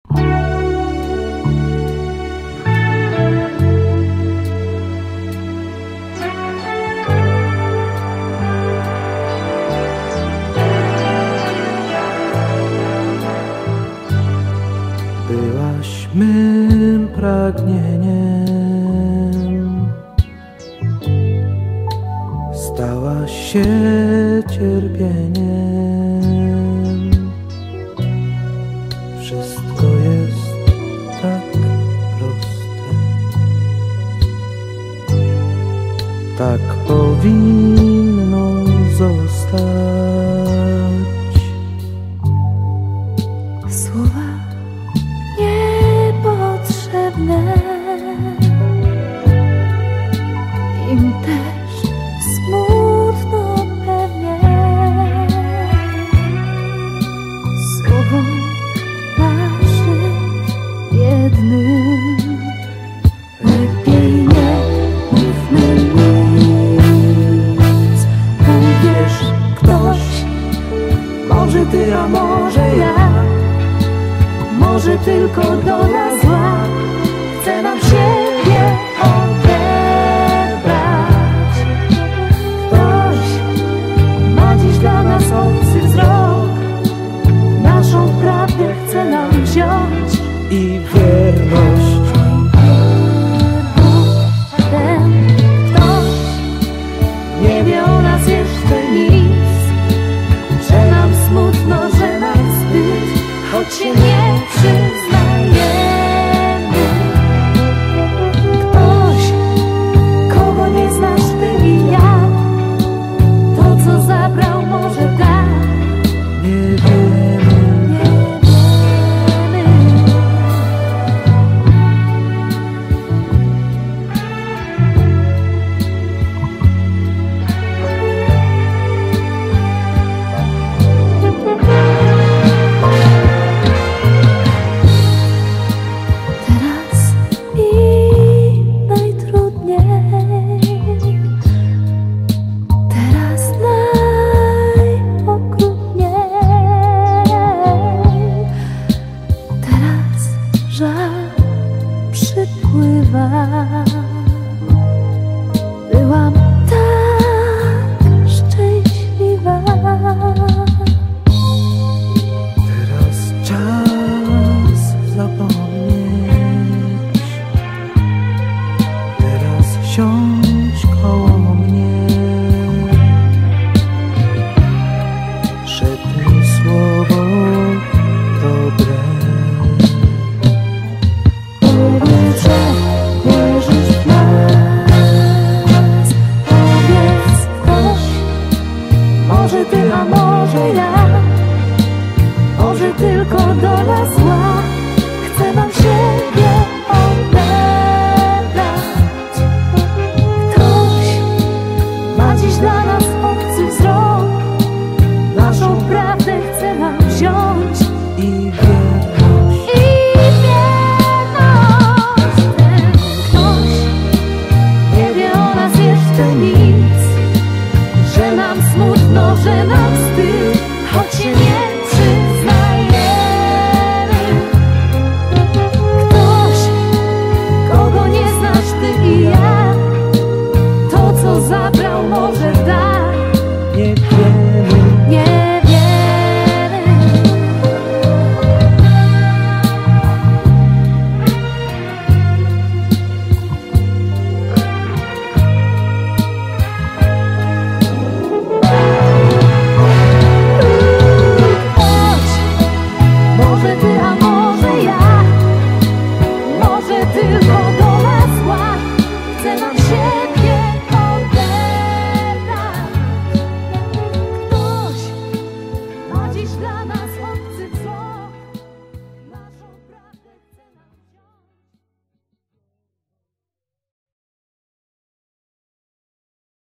Byłaś mym pragnieniem, stałaś się cierpieniem. Wszystko jest tak proste, tak powinno zostać. Słowa niepotrzebne, im też smutno pewnie. Słowom naszym jednym lepiej nie mówmy nic. Uwierz, ktoś, może ty, a może ja, może tylko do nas zła, chce nam siebie odebrać. Ktoś ma dziś dla nas obcy wzrok, naszą prawdę chce nam wziąć I wierność. Ten ktoś nie wie o nas jeszcze nic, że nam smutno, że nam wstyd, choć się nie przyda.